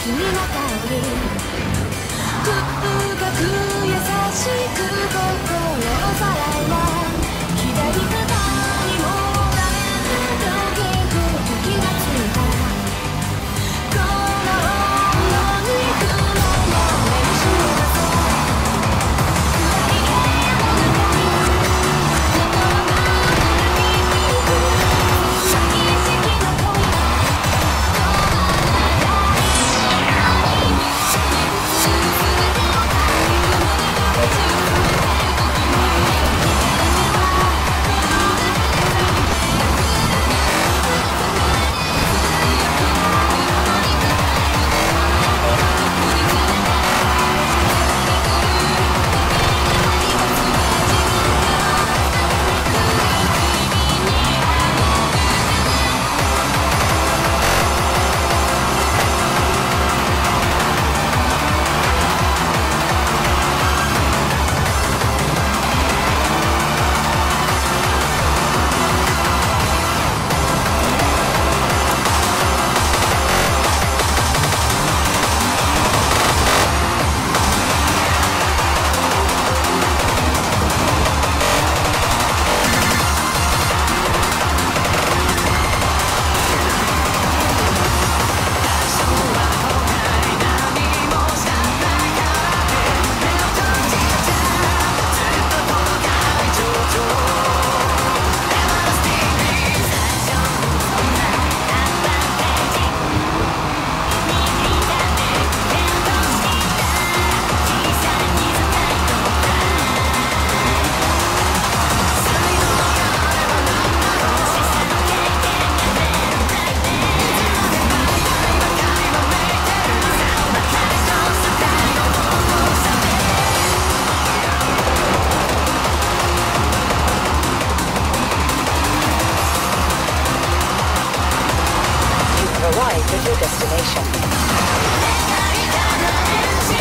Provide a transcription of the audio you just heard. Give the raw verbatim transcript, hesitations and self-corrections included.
君の香り深く優しく心をさらうわ左肩にもらえる時気がついたこの女に雲の練習だと暗い部屋の中に心が響く先意識の声が arrived at your destination.